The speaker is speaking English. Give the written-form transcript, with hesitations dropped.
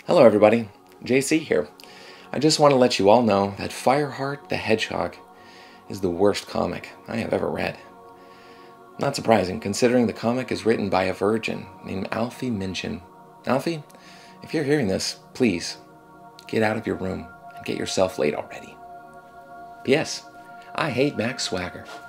Hello everybody, JC here. I just want to let you all know that Fireheart the Hedgehog is the worst comic I have ever read. Not surprising, considering the comic is written by a virgin named Alfie Minchin. Alfie, if you're hearing this, please get out of your room and get yourself laid already. P.S. I hate Max Swagger.